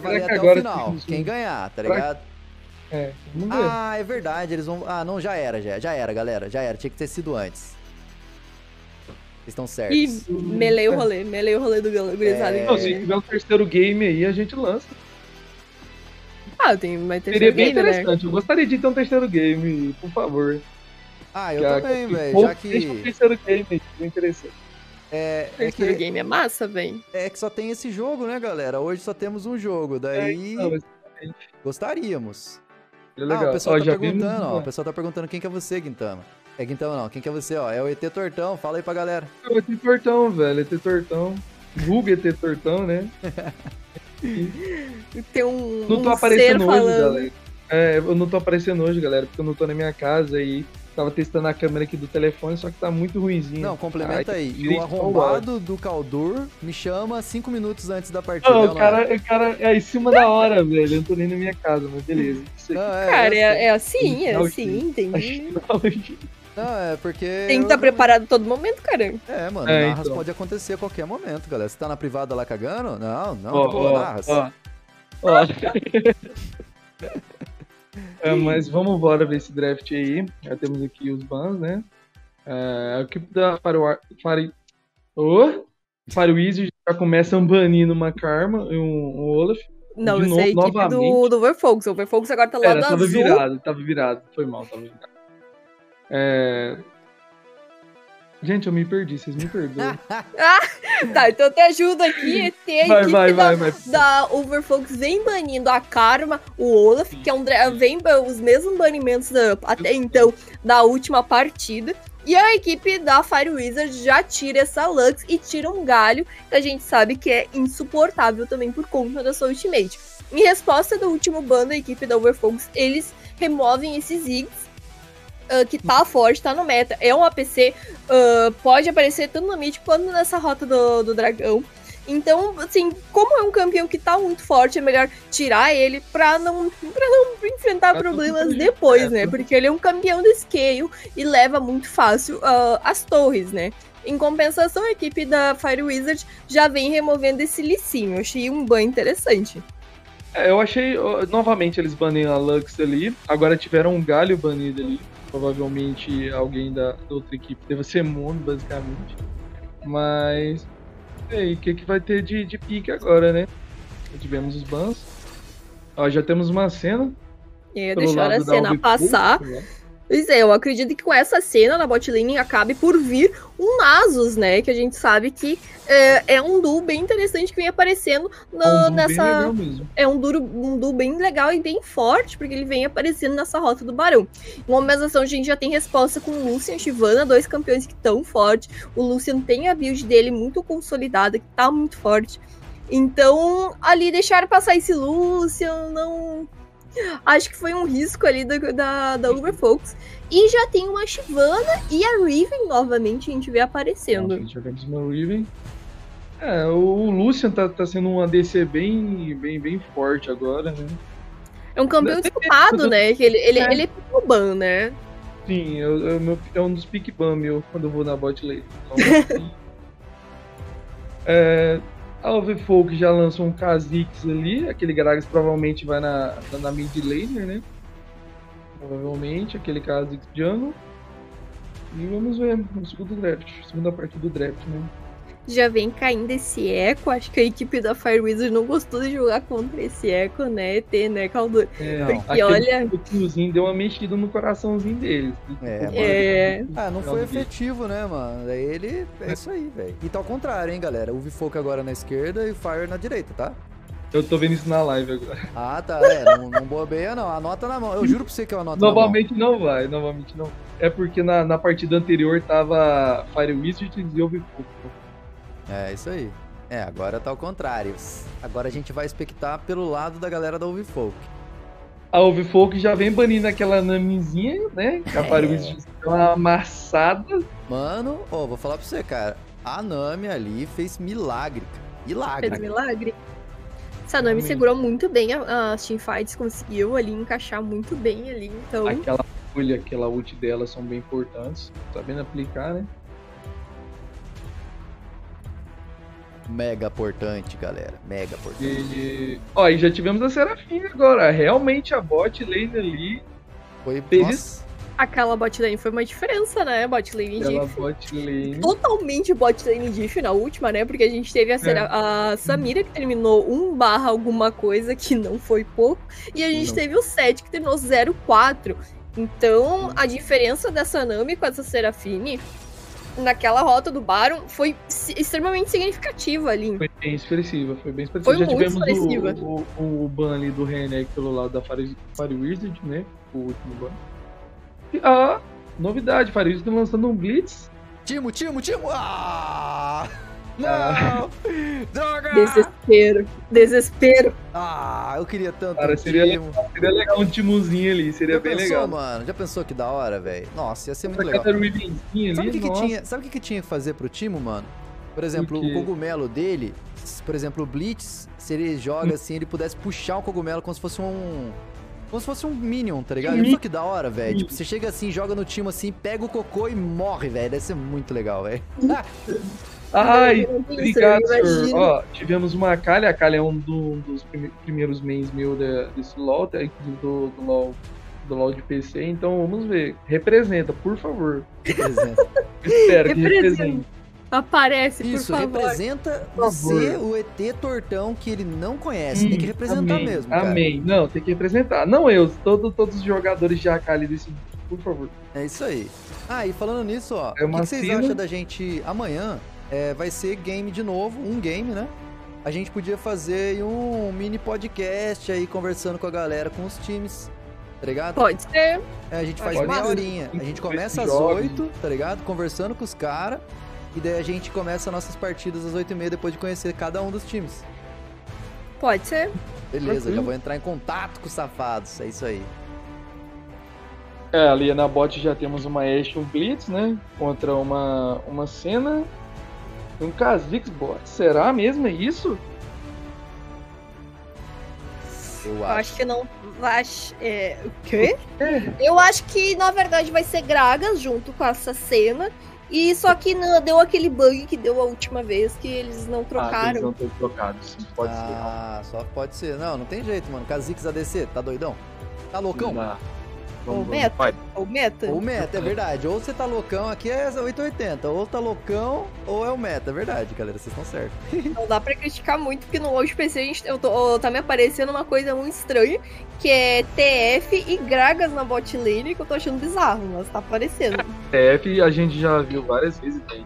valer que até o agora final. tem- Quem ganhar, tá Será que- ligado? Vamos ver. Ah, é verdade, eles vão... Ah, não, já era, galera, já era. Tinha que ter sido antes. Vocês estão E certos. melei o rolê do gurizada. É. Não, se tiver um terceiro game aí, a gente lança. Ah, vai ter Seria bem game, né? interessante. Eu gostaria de ter um terceiro game, por favor. Ah, eu Que a- também, que velho, pouco já deixa um que... terceiro game aí, bem interessante. É Terceiro que, game é massa, velho. é que só tem esse jogo, né, galera? Hoje só temos um jogo, daí Não, mas gostaríamos. é Ah, legal. o pessoal Ó, tá já perguntando, vimos, ó. O pessoal tá perguntando quem que é você, Guintama. É Guintama não, quem que é você, ó? É o ET Tortão, fala aí pra galera. É o ET Tortão, velho. ET Tortão. Vulga ET Tortão, né? Tem um, Não tô um aparecendo ser hoje, falando. galera. Eu não tô aparecendo hoje, galera, porque eu não tô na minha casa e tava testando a câmera aqui do telefone, só que tá muito ruinzinho. Não, complementa aí. E direito o arrombado do Caldur me chama 5 minutos antes da partida. Não, é ou o não é? cara é em cima da hora, velho. Eu não tô nem na minha casa, mas beleza. Isso aqui. Não, Cara, eu sei. é assim, Não, entendi. Não, é porque... Tem que estar preparado a todo momento, cara. É, mano, É, Narras então. pode acontecer a qualquer momento, galera. Você tá na privada lá cagando? Não, de Ó, boa, ó, Narras. ó. Mas vamos embora ver esse draft aí. Já temos aqui os bans, né? A equipe da Firewizard já começa banindo uma Karma e um Olaf. Não, De essa é a novo, equipe novamente. do Overfocus. O Overfocus agora tá lá Pera, do tava azul. virado. Foi mal, tava virado. Gente, eu me perdi, vocês me perdoam. Tá, então eu te ajudo aqui. Tem a Vai, equipe da Overfocus vem banindo a Karma, o Olaf, que é vem os mesmos banimentos até então da última partida. E a equipe da Fire Wizard já tira essa Lux e tira um galho que a gente sabe que é insuportável também por conta da sua ultimate. Em resposta do último ban da equipe da Overfocus, eles removem esses Ziggs, que tá forte, tá no meta. É um APC, pode aparecer tanto no mid quanto nessa rota do dragão. Então, assim, como é um campeão que tá muito forte, é melhor tirar ele pra não enfrentar problemas depois, né? Porque ele é um campeão do scale e leva muito fácil as torres, né? Em compensação, a equipe da Fire Wizard já vem removendo esse licinho. Eu achei um ban interessante. Eu achei, novamente, eles baniram a Lux ali. Agora tiveram um galho banido ali. Provavelmente alguém da outra equipe deve ser mono, basicamente. Mas... E aí, o que vai ter de pique agora, né? Já tivemos os bans. Ó, já temos uma cena. E pelo deixaram a lado da cena Alvifogo, passar. né? Pois é, eu acredito que com essa cena na bot lane acabe por vir um Nasus, né? Que a gente sabe que é um duo bem interessante que vem aparecendo Um duo bem nessa. legal mesmo. É um duo bem legal e bem forte, porque ele vem aparecendo nessa rota do Barão. Em compensação, a gente já tem resposta com o Lucian e Shyvana, dois campeões que estão fortes. O Lucian tem a build dele muito consolidada, que tá muito forte. Então, ali deixaram passar esse Lucian, não. Acho que foi um risco ali da Overfocus. E já tem uma Shyvana e a Riven novamente a gente vê aparecendo. Nossa, já vemos uma Riven. O Lucian tá sendo um ADC bem forte agora, né? É um campeão desculpado, né? Que ele é pick ban, né? Sim, é um dos pick ban meu quando eu vou na bot lane. Então, a Overfolk já lançou um Kha'Zix ali, aquele Gragas provavelmente vai na mid laner, né? Provavelmente, aquele Kha'Zix jungle. E vamos ver no segunda parte do draft, né? Já vem caindo esse eco, acho que a equipe da Fire Wizard não gostou de jogar contra esse eco, né, ET, né, Caldur? Porque olha... O tiozinho deu uma mexida no coraçãozinho deles. Não foi efetivo, né, mano? Daí ele... É isso aí, velho. E tá ao contrário, hein, galera? O Vifoco agora na esquerda e o Fire na direita, tá? Eu tô vendo isso na live agora. Ah, tá. Não bobeia, não. Anota na mão. Eu juro pra você que eu anoto novamente na mão. Novamente não. É porque na partida anterior tava Fire Wizard e o Vifoco. É, isso aí. Agora tá ao contrário. Agora a gente vai expectar pelo lado da galera da Overfolk. A Overfolk já vem banindo aquela Namizinha, né? A Fire Wizard deu uma amassada. Mano, vou falar pra você, cara. A Nami ali fez milagre, cara. Fez milagre. Essa Nami segurou muito bem as teamfights, conseguiu ali encaixar muito bem ali, então... Aquela folha, aquela ult dela são bem importantes. Sabendo aplicar, né? Mega importante, galera. Mega importante. E já tivemos a Seraphine agora. Realmente a bot lane ali Foi fez Aquela bot lane foi uma diferença, né? Bot lane aquela diff. bot lane. Totalmente bot lane diff na última, né? Porque a gente teve a Samira que terminou 1/ alguma coisa, que não foi pouco. E a gente teve o Seth que terminou 0-4. Então, a diferença dessa Nami com essa Seraphine naquela rota do Baron foi extremamente significativa ali. Foi bem expressiva, foi bem expressiva. Foi Já muito tivemos expressiva. o ban ali do Renek pelo lado da Fire Wizard, né? O último ban. E a novidade, Fire Wizard lançando um Blitz. Timo! Ah! Não! Droga! Desespero. Ah, eu queria tanto Cara, um seria Timo. legal um Timozinho ali, seria Já bem pensou, legal. mano? Já pensou que da hora, velho? Nossa, ia ser muito Essa legal. Cataruidenzinha Sabe ali, o que nossa. tinha? Sabe o que tinha que fazer pro Timo, mano? Por exemplo, O quê? o cogumelo dele, por exemplo, o Blitz, se ele joga assim, ele pudesse puxar o cogumelo como se fosse um Minion, tá ligado? Olha só que da hora, velho. Tipo, você chega assim, joga no Timo assim, pega o cocô e morre, velho. Deve ser muito legal, velho. Ai, obrigado, senhor. Imagina. Ó, tivemos uma Akali. A Akali é um dos primeiros mains meu desse LoL, tá? Inclusive do LoL de PC. Então vamos ver. Representa, por favor. Representa. Espero que Representa. represente. Aparece, Isso, por favor. representa Por você, favor. o ET tortão que ele não conhece. Tem que representar amém, mesmo, cara. Amém. Não, tem que representar. Não eu, todos os jogadores de Akali desse mundo, por favor. É isso aí. Ah, e falando nisso, ó, É o uma que vocês cena- acham da gente amanhã? Vai ser game de novo, um game, né? A gente podia fazer aí um mini podcast aí, conversando com a galera, com os times, tá ligado? Pode ser. A gente faz Pode meia ser. horinha. A gente começa às Jogue. 8, tá ligado? Conversando com os caras. E daí a gente começa nossas partidas às 8h30, depois de conhecer cada um dos times. Pode ser. Beleza, Tranquilo. já vou entrar em contato com os safados, é isso aí. Ali na bot já temos uma Ashe e um Blitz, né? Contra uma Senna e um Kha'Zix bot. Será mesmo? É isso? Eu Eu acho. acho que não. O quê? Eu acho que, na verdade, vai ser Gragas junto com essa cena. E só que não deu aquele bug que deu a última vez que eles não Eles trocaram. não estão trocados, sim. Pode ser. Ah, só pode ser. Não tem jeito, mano. Kha'Zix ADC, tá doidão? Tá loucão? Não. Ou meta. Vai. Ou meta. Ou meta, é verdade. Ou você tá loucão, aqui é 880. Ou tá loucão, ou é o meta. É verdade, galera. Vocês estão certos. Não dá pra criticar muito, porque no hoje PC tá me aparecendo uma coisa muito estranha, que é TF e Gragas na bot lane, que eu tô achando bizarro, mas tá aparecendo. TF a gente já viu várias vezes, tem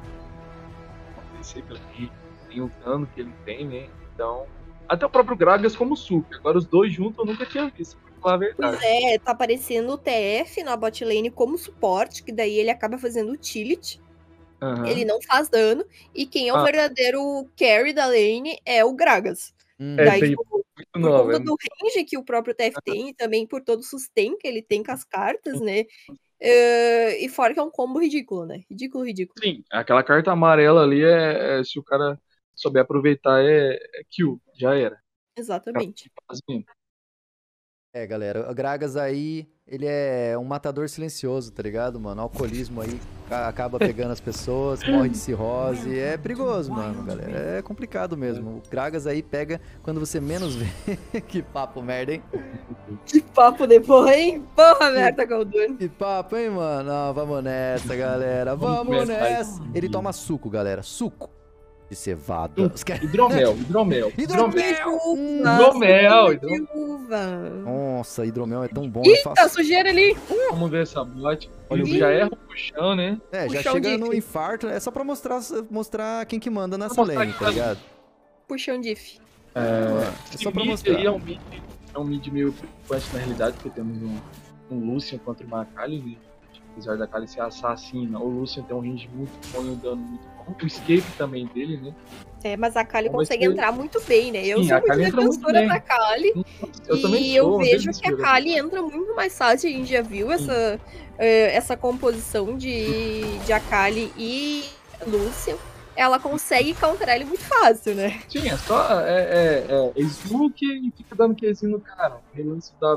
o dano que ele tem, né? Então, até o próprio Gragas como sup. Agora os dois juntos eu nunca tinha visto, pra falar a verdade. Pois é, tá aparecendo o TF na bot lane como suporte, que daí ele acaba fazendo utility, Aham. ele não faz dano, e quem é o Ah. verdadeiro carry da lane é o Gragas. É, Daí, veio tipo, muito por nova. conta do range que o próprio TF tem, e também por todo o sustain que ele tem com as cartas, né? E fora que é um combo ridículo, né? Ridículo. Sim, aquela carta amarela ali se o cara souber aproveitar, é kill, já era. Exatamente. Assim, Galera, o Gragas aí, ele é um matador silencioso, tá ligado, mano? O alcoolismo aí acaba pegando as pessoas, morre de cirrose. É perigoso, mano, galera. É complicado mesmo. O Gragas aí pega quando você menos vê. Que papo merda, hein? Que papo depois, hein? Porra, merda, Galdone. Que papo, hein, mano? Não, vamos nessa, galera. Vamos Vamos nessa. Ele toma suco, galera. Suco de cevada. hidromel. Hidromel! Hidromel. Uva. Nossa, hidromel é tão bom. Eu Eita, faço... sujeira ali. Vamos ver essa bot. Olha o Já erra o puxão, né? já Puxão chega de- no infarto. É só pra mostrar quem que manda nessa Mostrar lane, que tá tá- ligado? Puxão diff. É só pra Esse mostrar. aí é um mid meio preocupante na realidade, porque temos um Lucian contra uma Akali, né? Apesar da Akali ser assassina, o Lucian tem um range muito bom e um dano muito bom. O escape também dele, né? Mas a Kali Vamos consegue ver. entrar muito bem, né? Eu Sim, sou a muito Kali entra muito defensora bem. da Kali. Eu também E sou, eu um vejo que a defensor. Kali entra muito mais fácil. A gente já viu essa composição de Akali e Lúcia. Ela consegue counterar ele muito fácil, né? Sim, é só smoke e fica dando Qzinho no cara. Relance da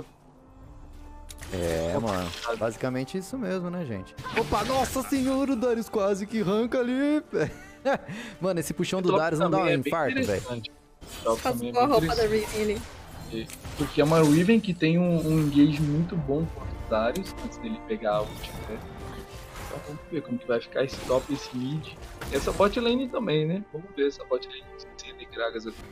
Mano. Basicamente isso mesmo, né, gente? Opa, nossa senhora, o Darius quase que arranca ali. Mano, esse puxão do Darius não dá um infarto, velho. Passou a roupa da Riven ali. Porque é uma Riven que tem um engage muito bom contra o Darius, antes dele pegar a ult, né? Então vamos ver como que vai ficar esse top e esse mid. E essa bot lane também, né? Vamos ver essa bot lane sem de Gragas aqui.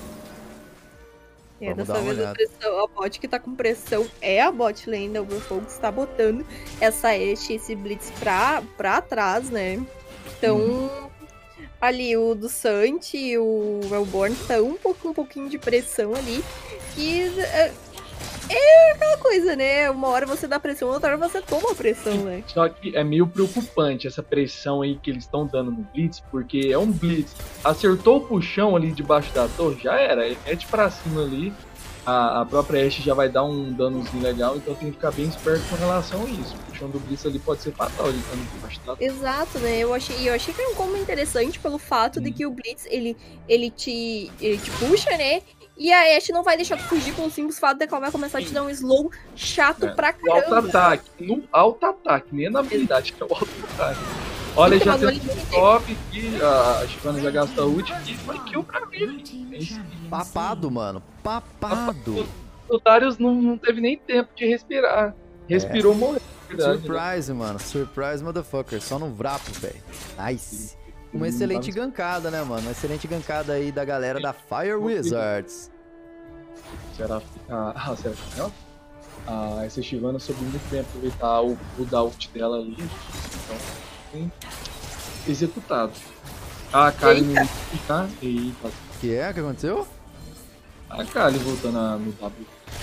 Dessa vez a bot que tá com pressão é a bot lane da Overfocus, tá botando essa Ashe, esse Blitz pra trás, né? Então, ali o do Sant e o Melbourne estão um pouquinho de pressão ali, que é aquela coisa, né? Uma hora você dá pressão, outra hora você toma pressão, né? Só que é meio preocupante essa pressão aí que eles estão dando no Blitz, porque é um Blitz. Acertou o puxão ali debaixo da torre, já era. Ele mete pra cima ali. A própria Ashe já vai dar um danozinho legal, então tem que ficar bem esperto com relação a isso. O puxão do Blitz ali pode ser fatal, ele tá debaixo da torre. Exato, né? Eu achei que era um combo interessante pelo fato de que o Blitz, ele te puxa, né? E a Ashe não vai deixar tu fugir com o simples fato de que ela vai começar a te dar um slow chato pra caramba. No alto ataque, nem na habilidade, que é o alto ataque. Olha, já tem um top aqui, a Shyvana já gasta ult e foi kill pra mim. Papado, mano. Papado. O Darius não teve nem tempo de respirar. Respirou, morreu. Surprise, mano. Surprise, motherfucker. Só no vrapo, velho. Nice. Uma excelente gankada, né, mano? Uma excelente gankada aí da galera da Fire Wizards. Será que essa Shyvana soube muito bem aproveitar o ult dela ali. Então, bem executado. A Kali no Eita. Que aconteceu? A Kali voltando no W.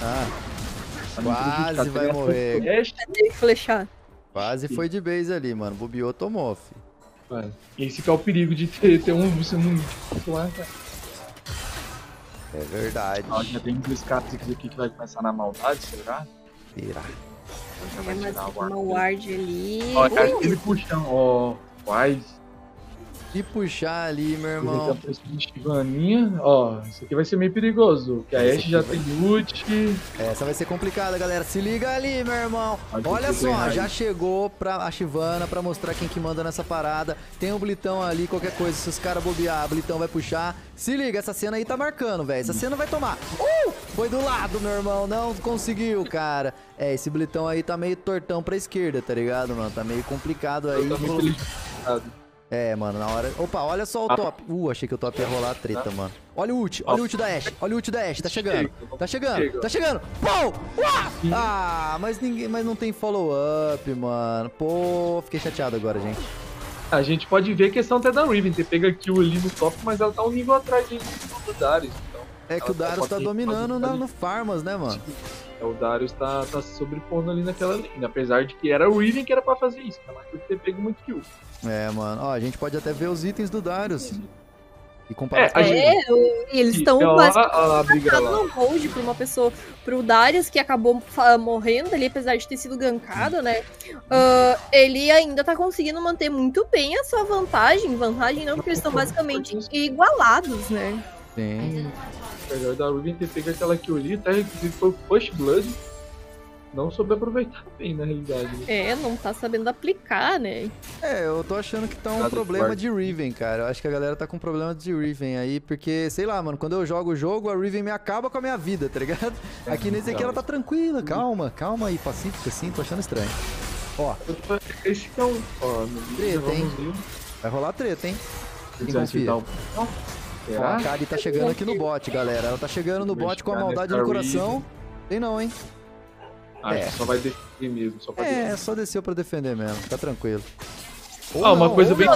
Quase vai morrer. Tem que flechar. Quase foi de base ali, mano. Bobeou, tomou, fi. Esse que é o perigo de ter você não lá, cara. É verdade. Já tem dois caras aqui que vai começar na maldade, será? Será? Mas uma ward ali. Olha, aquele puxão, Wise. Se puxar ali, meu irmão. Isso aqui vai ser meio perigoso. Porque a Ashe já tem ult. Essa vai ser complicada, galera. Se liga ali, meu irmão. Olha só, já chegou a Shyvana pra mostrar quem que manda nessa parada. Tem um Blitão ali, qualquer coisa. Se os caras bobear, Blitão vai puxar. Se liga, essa cena aí tá marcando, velho. Essa cena vai tomar. Foi do lado, meu irmão. Não conseguiu, cara. Esse Blitão aí tá meio tortão pra esquerda, tá ligado, mano? Tá meio complicado aí. Mano, na hora... Opa, olha só o top. Achei que o top ia rolar a treta, mano. Olha o ult da Ashe. Olha o ult da Ashe. Tá chegando. Pô! Mas não tem follow-up, mano. Pô, fiquei chateado agora, gente. A gente pode ver a questão até da Riven. Ter pega kill ali no top, mas ela tá um nível atrás do Darius. Então, é que o Darius tá dominando no Farmas, né, mano? O Darius tá se sobrepondo ali naquela linha. Apesar de que era o Riven que era pra fazer isso. Ela tem que ter pego muito kill. Mano. Ó, a gente pode até ver os itens do Darius. E comparar eles estão no hold por uma pessoa. Pro Darius, que acabou morrendo ali, apesar de ter sido gankado, né? Ele ainda tá conseguindo manter muito bem a sua vantagem. Vantagem não, porque eles estão basicamente igualados, né? Sim. Apesar da Riven ter pego aquela kill ali, até que foi o First Blood. Não soube aproveitar bem, na realidade. Não tá sabendo aplicar, né? Eu tô achando que tá um problema de Riven, cara. Eu acho que a galera tá com problema de Riven aí, porque, sei lá, mano, quando eu jogo o jogo, a Riven me acaba com a minha vida, tá ligado? Aqui nesse aqui ela tá tranquila, calma aí, pacífica assim, tô achando estranho. Ó. Esse que é um... Treta, hein? Vai rolar treta, hein? Quem confia? A Kali tá chegando aqui no bot, galera. Ela tá chegando no bot com a maldade no coração. Tem não, hein? Só vai defender mesmo. Só desceu pra defender mesmo. Tá tranquilo. Uma coisa bem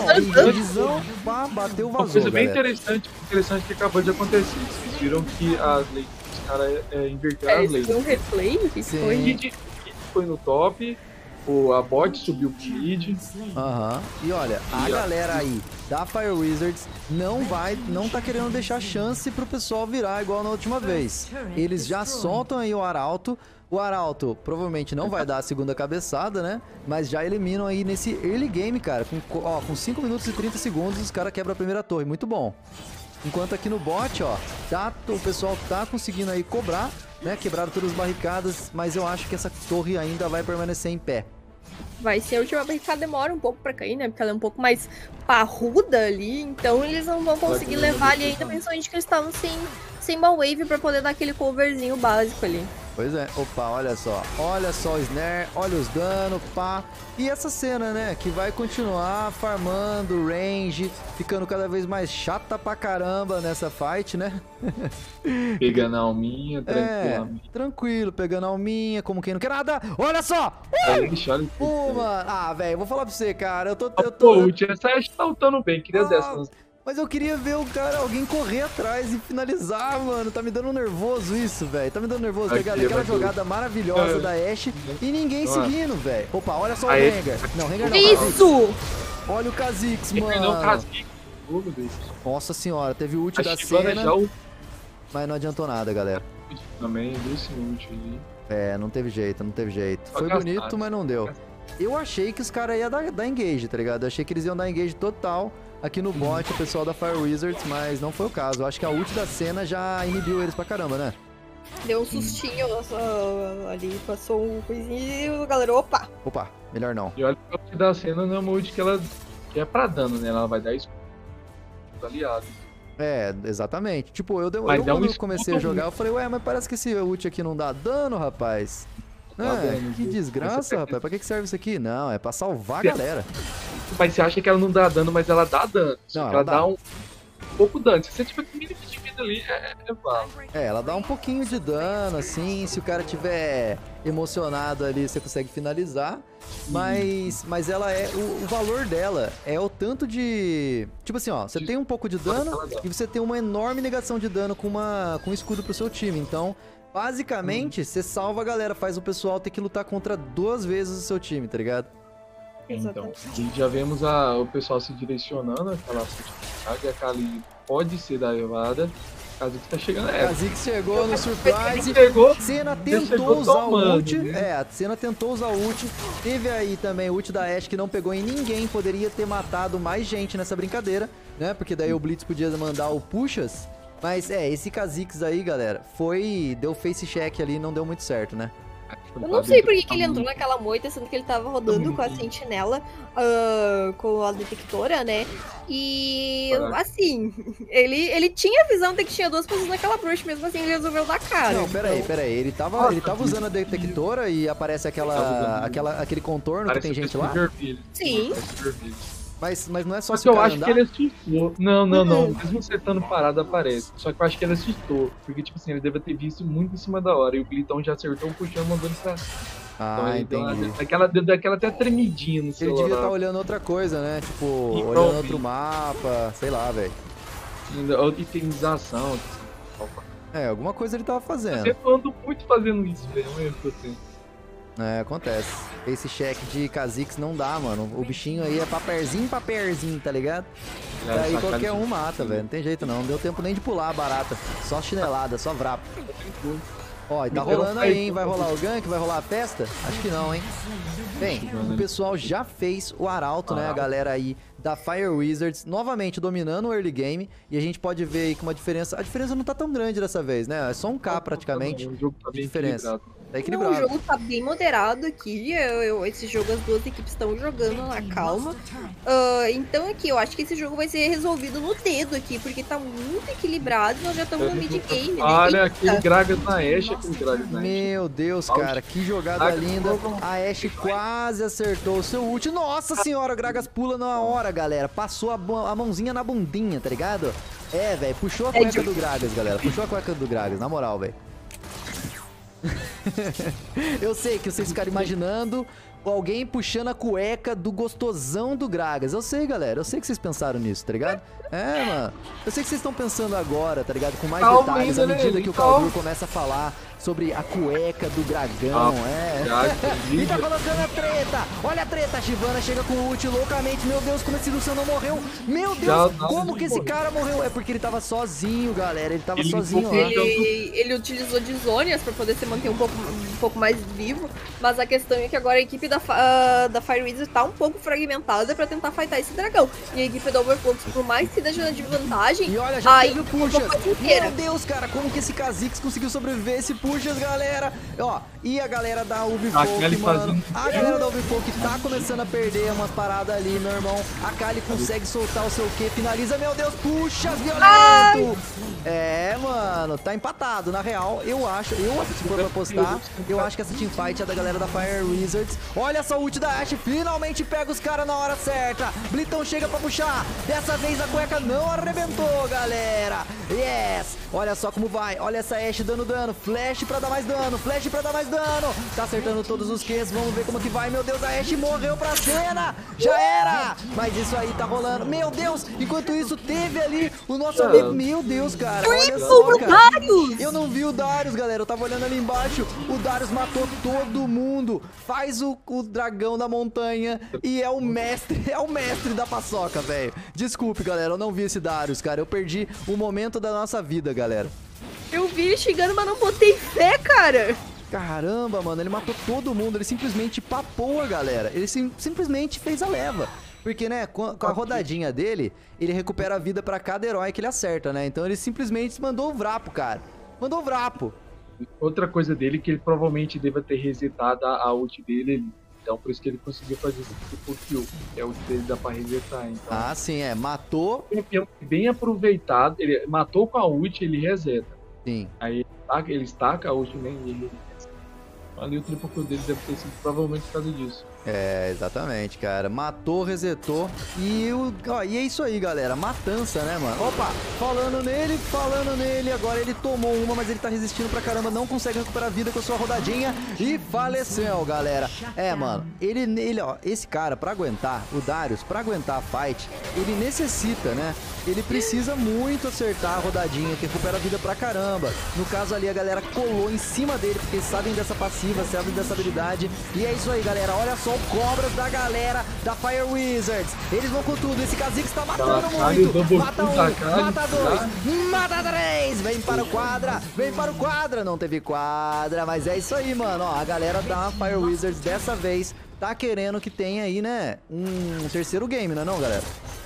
bateu o vazou, uma coisa bem interessante que acabou de acontecer. Vocês viram que as leis dos caras inverteram as leis. Foi um replay? Que foi no top. A bot subiu pro mid. E olha, a galera aí da Fire Wizards não tá querendo deixar chance pro pessoal virar igual na última vez. Eles já soltam aí o Arauto. O Arauto provavelmente não vai dar a segunda cabeçada, né? Mas já eliminam aí nesse early game, cara. Com 5 minutos e 30 segundos, os caras quebram a primeira torre. Muito bom. Enquanto aqui no bot, o pessoal tá conseguindo aí cobrar, né? Quebraram todas as barricadas, mas eu acho que essa torre ainda vai permanecer em pé. vai ser a última vez que ela demora um pouco pra cair, né? Porque ela é um pouco mais parruda ali, então eles não vão conseguir levar ali ainda, principalmente que eles estavam sem uma wave pra poder dar aquele coverzinho básico ali. Pois é, opa, olha só o snare, olha os danos, pá. E essa cena, né, que vai continuar farmando range, ficando cada vez mais chata pra caramba nessa fight, né? Pegando a alminha, tranquilamente. Tranquilo, pegando a alminha, como quem não quer nada. Olha só! Pô, mano. Ah, velho, vou falar pra você, cara, eu tô... Pô, o Tia Sash tá lutando bem, queria dessas. Mas eu queria ver alguém correr atrás e finalizar, mano. Tá me dando nervoso isso, velho. Tá me dando nervoso. Aquela jogada maravilhosa da Ashe e ninguém seguindo, velho. Opa, olha só o Rengar. Não, Rengar não. Isso! Olha o Kha'Zix, mano. Nossa senhora, teve o ult da cena, mas não adiantou nada, galera. Também, desse ult aí. É, não teve jeito. Foi bonito, mas não deu. Eu achei que os caras iam dar engage, tá ligado? Eu achei que eles iam dar engage total aqui no bot, o pessoal da Fire Wizards, mas não foi o caso. Eu acho que a ult da cena já inibiu eles pra caramba, né? Deu um sustinho ali, passou um coisinho e a galera, opa! Opa, melhor não. E olha que a ult da cena não é uma ult que é pra dano, né? Ela vai dar escudo aliado. É, exatamente. Tipo, quando eu comecei a jogar, eu falei, ué, mas parece que esse ult aqui não dá dano, rapaz. Que desgraça, rapaz. Pra que serve isso aqui? Não, é pra salvar a galera. Mas você acha que ela não dá dano, mas ela dá dano. Não, ela dá um pouco dano. Se você tiver com mínimo de vida ali, é válido. É, ela dá um pouquinho de dano, assim. Se o cara tiver emocionado ali, você consegue finalizar. Mas ela é... O valor dela é o tanto de... Tipo assim, ó. Você tem um pouco de dano e você tem uma enorme negação de dano com um escudo pro seu time. Então... Basicamente, você salva a galera, faz o pessoal ter que lutar contra 2 vezes o seu time, tá ligado? Então, já vemos o pessoal se direcionando, aquela e a Kali pode ser da levada. Kha'Zix tá chegando. Kha'Zix chegou no surprise. Cena tentou usar o ult. A Cena tentou usar o ult. Teve aí também o ult da Ashe que não pegou em ninguém. Poderia ter matado mais gente nessa brincadeira, né? Porque daí o Blitz podia mandar o pushas. Mas esse Kha'Zix aí, galera, deu face check ali e não deu muito certo, né? Eu não sei por que ele entrou naquela moita, sendo que ele tava rodando com a sentinela, com a detectora, né? E, assim, ele tinha a visão de que tinha 2 pessoas naquela bruxa, mesmo assim ele resolveu dar cara. Não, peraí. Ele tava usando a detectora e aparece aquele contorno que tem gente lá? Sim. Mas não é só se o cara andar? Só que eu acho que ele assustou. Não. Mesmo você estando parado, aparece. Só que eu acho que ele assustou. Porque, tipo assim, ele deve ter visto muito em cima da hora. E o Glitão já acertou o puxão mandando pra cima. Então, entendi. Daquela até tremidinha no celular. Ele devia estar olhando outra coisa, né? Tipo, olhando outro mapa. Sei lá, velho. Outra itemização. Alguma coisa ele tava fazendo. Eu ando muito fazendo isso, velho. Acontece. Esse check de Kha'Zix não dá, mano. O bichinho aí é paperzinho, tá ligado? Daí qualquer um mata, velho. Não tem jeito não. Não deu tempo nem de pular a barata. Só chinelada, só vrapo. Ó, e tá rolando aí, hein? Vai rolar o gank? Vai rolar a festa? Acho que não, hein? Bem, o pessoal já fez o arauto, né? A galera aí da Fire Wizards, novamente dominando o early game. E a gente pode ver aí que uma diferença... A diferença não tá tão grande dessa vez, né? É só um K praticamente de diferença. Tá equilibrado. O jogo tá bem moderado aqui. Esse jogo as 2 equipes estão jogando na calma. Então aqui, eu acho que esse jogo vai ser resolvido no dedo aqui, porque tá muito equilibrado. Nós já estamos no mid-game, né? Olha, aquele Gragas na Ashe, Meu Deus, cara, que jogada linda. A Ashe quase acertou o seu ult. Nossa senhora, o Gragas pula na hora, galera. Passou a mãozinha na bundinha, tá ligado? Velho, puxou a cueca do Gragas, galera. Puxou a cueca do Gragas, na moral, velho. Eu sei que vocês ficaram imaginando alguém puxando a cueca do gostosão do Gragas. Eu sei, galera. Eu sei que vocês pensaram nisso, tá ligado? Mano. Eu sei que vocês estão pensando agora, tá ligado? Com mais detalhes à medida que o Caldur começa a falar sobre a cueca do dragão. E tá colocando a treta. Olha a treta. A Shyvana chega com o ult loucamente. Meu Deus, como esse Luciano morreu. Meu Deus, como que esse cara morreu? É porque ele tava sozinho, galera. Ele tava sozinho lá. Ele utilizou de Zhonya's pra poder se manter um pouco pouco mais vivo, mas a questão é que agora a equipe da Fire Wizard tá um pouco fragmentada pra tentar fightar esse dragão. E a equipe da Overclock, por mais que esteja na desvantagem, E olha, já teve o uma Pushas. coisa inteira. Meu Deus, cara, como que esse Kha'Zix conseguiu sobreviver esse Pushas, galera? Ó, e a galera da Ubifolk, Kali mano. fazendo- A galera da Ubifolk tá começando a perder umas paradas ali, meu irmão. A Kali consegue soltar o seu Q, finaliza, meu Deus, Pushas violento! É, mano, tá empatado. Na real, eu acho, se for pra apostar, eu acho que essa teamfight é da galera da Fire Wizards. Olha só o ult da Ashe, finalmente pega os caras na hora certa. Blitão chega pra puxar. Dessa vez a cueca não arrebentou, galera. Yes! Olha só como vai. Olha essa Ashe dando dano. Flash pra dar mais dano. Flash pra dar mais dano. Tá acertando todos os Qs. Vamos ver como que vai. Meu Deus, a Ashe morreu pra cena. Já era. Mas isso aí tá rolando. Meu Deus. Enquanto isso, teve ali o nosso amigo. Meu Deus, cara. Olha só, cara. Eu não vi o Darius, galera. Eu tava olhando ali embaixo. O Darius matou todo mundo. Faz o dragão da montanha. E é o mestre. É o mestre da paçoca, velho. Desculpe, galera. Eu não vi esse Darius, cara. Eu perdi o momento da nossa vida, galera. Eu vi ele chegando, mas não botei fé, cara. Caramba, mano. Ele matou todo mundo. Ele simplesmente papou a galera. Ele simplesmente fez a leva. Porque, né, com a rodadinha dele, ele recupera a vida pra cada herói que ele acerta, né? Então ele simplesmente mandou o Vrapo, cara. Mandou o Vrapo. Outra coisa dele que ele provavelmente deva ter resetado a ult dele. Então por isso que ele conseguiu fazer esse triple kill. Que a ult dele dá pra resetar. Então, Ah, sim, é. Matou. bem aproveitado. Ele matou com a ult, ele reseta. Sim. Aí ele estaca a ult, né? E ele reseta. Ali o triple kill dele deve ter sido provavelmente por causa disso. É, exatamente, cara. Matou, resetou. E é isso aí, galera. Matança, né, mano? Opa, falando nele. Agora ele tomou uma, mas ele tá resistindo pra caramba. Não consegue recuperar a vida com a sua rodadinha. E faleceu, galera. É, mano. Ó, esse cara, pra aguentar, o Darius, pra aguentar a fight, ele necessita, né? Ele precisa muito acertar a rodadinha, que recupera a vida pra caramba. No caso ali, a galera colou em cima dele, porque eles sabem dessa passiva, sabem dessa habilidade. E é isso aí, galera. Olha só o Cobras da galera da Fire Wizards. Eles vão com tudo. Esse Kha'Zix tá matando muito. Mata um, mata dois, mata três. Vem para o quadra, vem para o quadra. Não teve quadra, mas é isso aí, mano. Ó, a galera da Fire Wizards dessa vez tá querendo que tenha aí, né, um terceiro game, não é não, galera?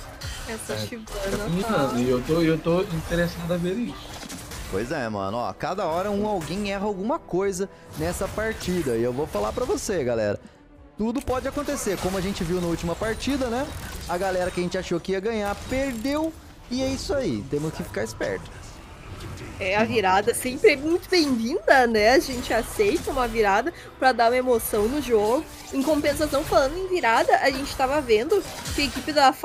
Essa Shyvana E eu tô interessado a ver isso. Pois é, mano, ó, cada hora alguém erra alguma coisa nessa partida. E eu vou falar pra você, galera, tudo pode acontecer, como a gente viu na última partida, né? A galera que a gente achou que ia ganhar, perdeu, e é isso aí, temos que ficar esperto. É, a virada sempre é muito bem-vinda, né? A gente aceita uma virada pra dar uma emoção no jogo. Em compensação, falando em virada, a gente tava vendo que a equipe da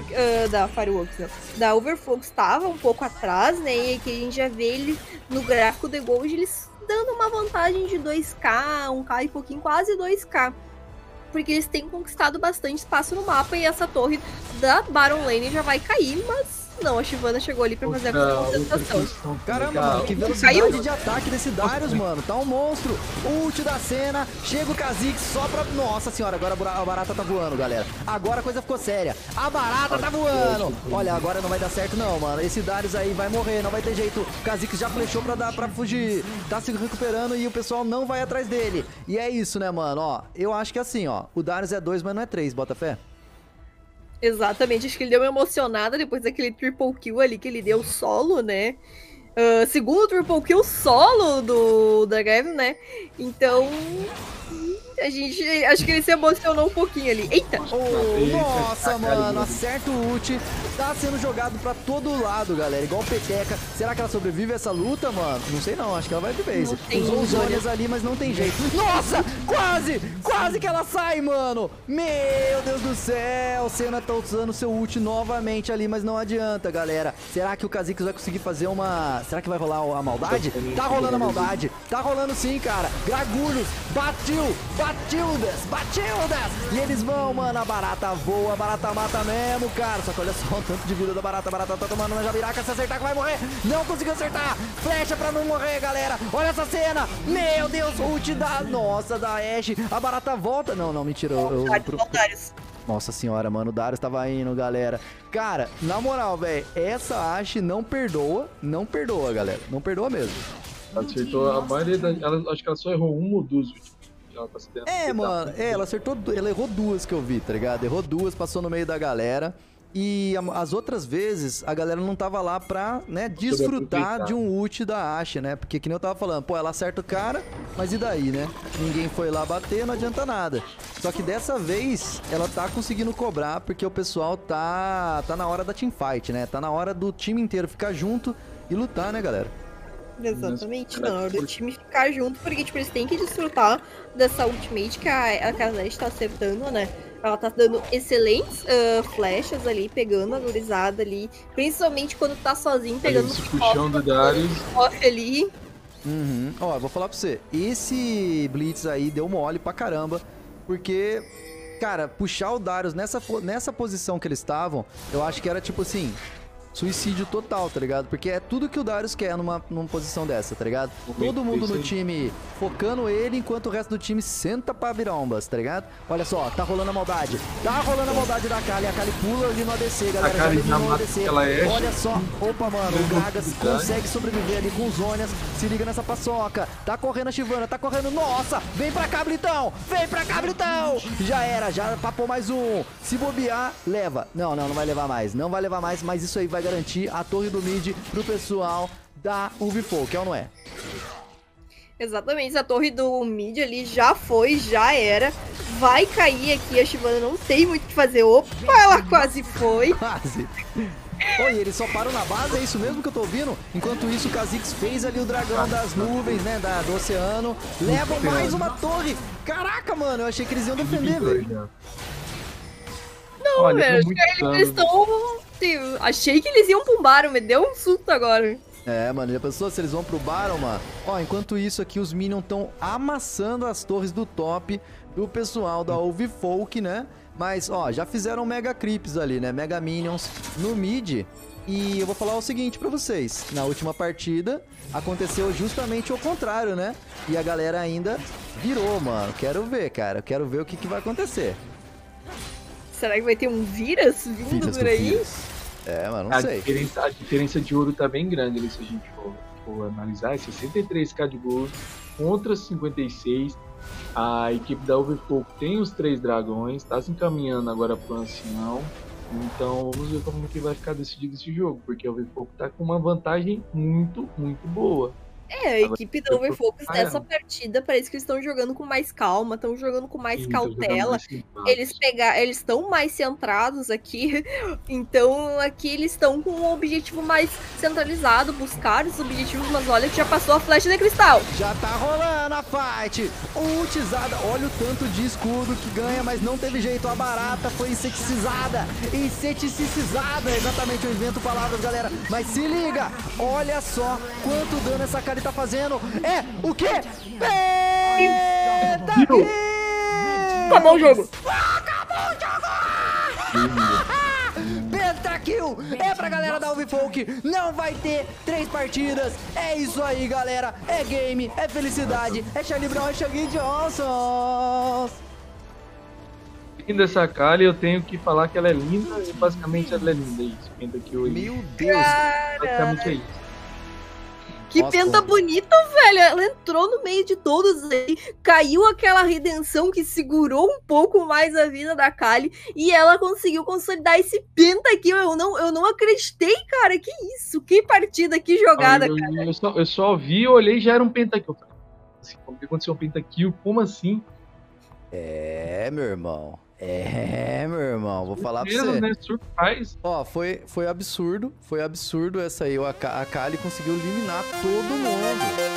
da Overflow estava um pouco atrás, né? E que a gente já vê eles no gráfico de Gold, eles dando uma vantagem de 2k, 1k e pouquinho, quase 2k. Porque eles têm conquistado bastante espaço no mapa e essa torre da Baron Lane já vai cair, mas não, a Shyvana chegou ali pra fazer a concentração. Caramba, mano, que velocidade de ataque desse Darius, mano. Tá um monstro. Ult da cena. Chega o Kha'Zix só pra... Nossa senhora, agora a barata tá voando, galera. Agora a coisa ficou séria. A barata tá voando. Olha, agora não vai dar certo não, mano. Esse Darius aí vai morrer, não vai ter jeito. O Kha'Zix já flechou pra fugir. Tá se recuperando e o pessoal não vai atrás dele. E é isso, né, mano? Ó, eu acho que assim, ó. O Darius é 2, mas não é 3, bota fé. Exatamente, acho que ele deu uma emocionada depois daquele triple kill ali que ele deu solo, né? Segundo triple kill solo da Gavin, né? Então, a gente, acho que ele se emocionou um pouquinho ali. Eita! Nossa, mano, acerta o ult. Tá sendo jogado pra todo lado, galera. Igual peteca. Será que ela sobrevive a essa luta, mano? Não sei não, acho que ela vai de base. Usou os olhos ali, mas não tem jeito. Nossa, quase que ela sai, mano. Meu Deus do céu. Senna tá usando seu ult novamente ali, mas não adianta, galera. Será que o Kha'Zix vai conseguir fazer uma... Será que vai rolar a maldade? Tá rolando a maldade. Tá rolando sim, cara. Gragulhos, Batildas. E eles vão, mano. A barata voa, a barata mata mesmo, cara. Só que olha só o tanto de vida da barata. A barata tá tomando uma jabiraca. Se acertar que vai morrer. Não conseguiu acertar. Flecha pra não morrer, galera. Olha essa cena. Meu Deus, ult da... Nossa, da Ashe. A barata volta. Não, mentira. Nossa senhora, mano, o Darius tava indo, galera. Cara, na moral, velho, essa Ashe não perdoa, galera. Não perdoa mesmo. Ela acertou a maioria acho que ela só errou uma ou duas últimas. Ela tá se dando Mano, ela acertou, ela errou duas que eu vi, tá ligado? Errou duas, passou no meio da galera. E as outras vezes, a galera não tava lá pra, né, desfrutar de um ult da Ashe, né? Porque que nem eu tava falando, pô, ela acerta o cara, mas e daí, né? Ninguém foi lá bater, não adianta nada. Só que dessa vez, ela tá conseguindo cobrar, porque o pessoal tá na hora da teamfight, né? Tá na hora do time inteiro ficar junto e lutar, né, galera? Exatamente, na hora do time ficar junto, porque tipo, eles têm que desfrutar dessa ultimate que a Kazed tá acertando, né? Ela tá dando excelentes flechas ali, pegando a gurizada ali, principalmente quando tá sozinho, pegando esse puxão do Darius ali. Ó, eu vou falar pra você, esse Blitz aí deu mole pra caramba, porque, cara, puxar o Darius nessa posição que eles estavam, eu acho que era tipo assim, suicídio total, tá ligado? Porque é tudo que o Darius quer numa posição dessa, tá ligado? Todo mundo no time focando ele, enquanto o resto do time senta pra birombas, tá ligado? Olha só, tá rolando a maldade. Tá rolando a maldade da Kali. A Kali pula ali no ADC, galera. Já eliminou o ADC. Olha só. Opa, mano. O Gragas consegue sobreviver ali com os Zonias. Se liga nessa paçoca. Tá correndo a Shyvana, tá correndo. Nossa! Vem pra cá, Blitão! Vem pra cá, Blitão! Já era, já papou mais um. Se bobear, leva. Não vai levar mais. Não vai levar mais, mas isso aí vai garantir a torre do mid pro pessoal da UV4, é ou não é? Exatamente, a torre do mid ali já foi, já era. Vai cair aqui, a Shyvana não tem muito o que fazer. Opa, ela quase foi. Quase. Oi, eles só param na base, é isso mesmo que eu tô ouvindo? Enquanto isso, o Kha'Zix fez ali o dragão das nuvens, né, do oceano. Levam mais uma torre. Caraca, mano, eu achei que eles iam defender, velho. Não, velho, eles estão... Achei que eles iam pro Baron, me deu um susto agora. É, mano, já pensou se eles vão pro Baron, mano? Ó, enquanto isso aqui, os Minions estão amassando as torres do top do pessoal da UV4, né? Mas, ó, já fizeram Mega Creeps ali, né? Mega Minions no mid. E eu vou falar o seguinte pra vocês. Na última partida, aconteceu justamente o contrário, né? E a galera ainda virou, mano. Quero ver, cara. Quero ver o que vai acontecer. Será que vai ter um Virus vindo por aí? É, mas não sei. A diferença de ouro tá bem grande ali, se a gente for analisar. É 63k de gold contra 56. A equipe da UV4 tem os 3 dragões, tá se encaminhando agora pro ancião. Então vamos ver como que vai ficar decidido esse jogo, porque a UV4 tá com uma vantagem muito, muito boa. É, a equipe da Overfocus nessa partida parece que eles estão jogando com mais calma, estão jogando com mais cautela. Eles estão mais centrados aqui, então aqui eles estão com um objetivo mais centralizado, buscar os objetivos, mas olha que já passou a flecha de cristal. Já tá rolando a fight, ultizada, olha o tanto de escudo que ganha, mas não teve jeito, a barata foi inseticizada, exatamente, eu invento palavras, galera, mas se liga, olha só quanto dano essa cara tá fazendo. É o quê? Pentakill! Acabou o jogo! Acabou o jogo! Pentakill! É pra galera da UV4, não vai ter 3 partidas. É isso aí, galera. É game, é felicidade, é Charlie Brown, é Shaggy Johnson. Linda essa Kali, eu tenho que falar que ela é linda e basicamente ela é linda. É isso, Pentakill. Meu Deus! Basicamente é isso. Que penta bonita, velho. Ela entrou no meio de todos aí. Caiu aquela redenção que segurou um pouco mais a vida da Kali. E ela conseguiu consolidar esse penta aqui. Eu não acreditei, cara. Que isso? Que partida, que jogada, cara. Eu só vi, olhei e já era um pentakill. Assim, como que aconteceu um pentakill? Como assim? É, meu irmão. Vou falar pra você. Né? Surprise. Ó, foi absurdo essa aí. A Kali conseguiu eliminar todo mundo.